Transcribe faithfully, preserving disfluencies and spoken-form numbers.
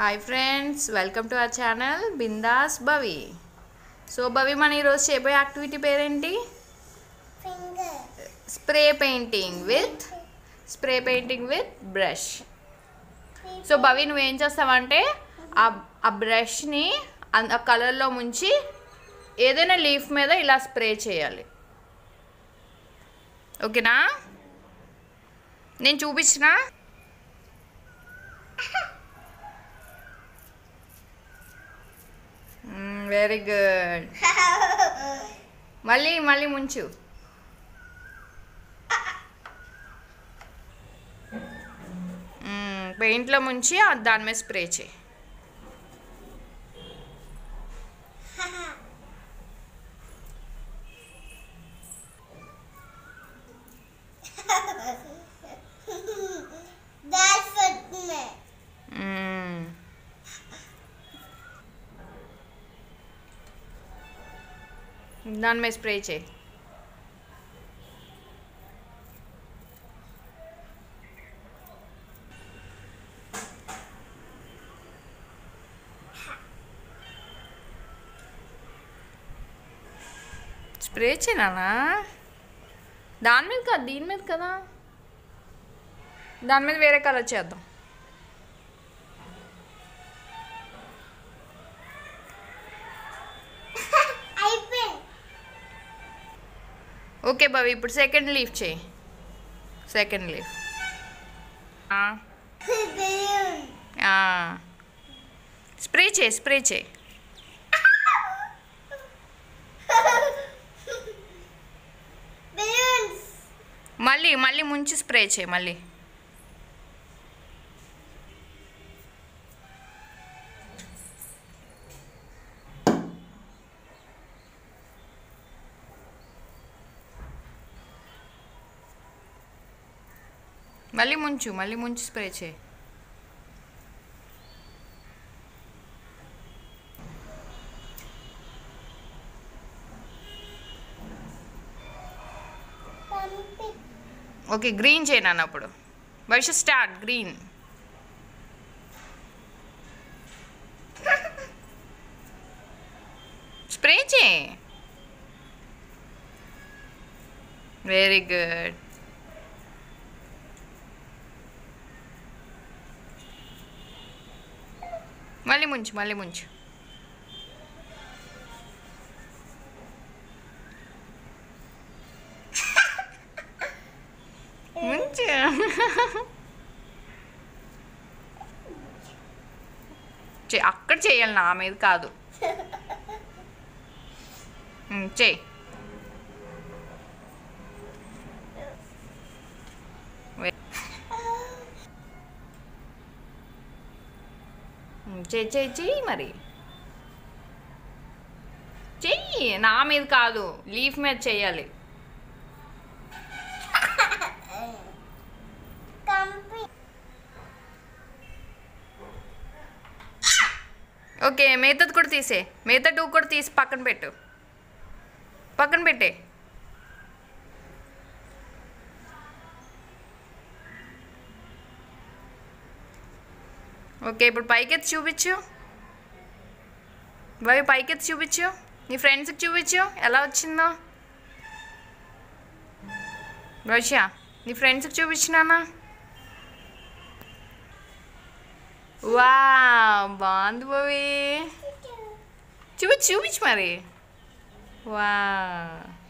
Hi friends, welcome to our channel Bindaas Bhavi. So Bhavi, మన ఈరోజు చేయబోయే యాక్టివిటీ పేరేంటి? Spray painting with spray painting with brush. So Bhavi, నువ్వేం చేస్తావంటే ఆ బ్రష్ని ఆ కలర్లో ముంచి ఏదైనా లీఫ్ మీద ఇలా స్ప్రే చేయాలి. ఓకేనా? నేను చూపించిన వెరీ గుడ్. మళ్ళీ మళ్ళీ ముంచు. పెయింట్లో ముంచి దాని మీద స్ప్రే చేయి. దాని మీద స్ప్రే చేయి. స్ప్రే చేయనా? దాని మీద కాదు, దీని మీద కదా. దాని మీద వేరే కలర్ చేద్దాం. ఓకే బాబు, ఇప్పుడు సెకండ్ లీఫ్ చేయి. సెకండ్ లీఫ్ స్ప్రే చేయి, స్ప్రే చేయి. మళ్ళీ మళ్ళీ ముంచి స్ప్రే చేయి. మళ్ళీ మళ్ళీ ముంచు మళ్ళీ ముంచి స్ప్రే చేయి. ఓకే, గ్రీన్ చేయను అన్నప్పుడు భవిష్యత్ స్టార్ట్. గ్రీన్. స్ప్రే చేయి. Very good. మళ్ళీ ముంచు మళ్ళీ ముంచు. ముంచు. అక్కడ చేయాలి, నా మీద కాదు. చేయి. చెయ్యి చెయ్యి చెయ్యి మరి చెయ్యి. నా మీద కాదు, లీఫ్ మీద చెయ్యాలి. ఓకే, మిగతాది కూడా తీసే. మిగతా టూ కూడా తీసి పక్కన పెట్టు. పక్కన పెట్టే. ఓకే, ఇప్పుడు పైకెత్తి చూపించు. బాయ్, పైకెత్తి చూపించు. నీ ఫ్రెండ్స్కి చూపించు ఎలా వచ్చిందో. రోషియా, నీ ఫ్రెండ్స్కి చూపించినానా? వా, బాగుంది బావి. చూపించు చూపించు మరి. వా.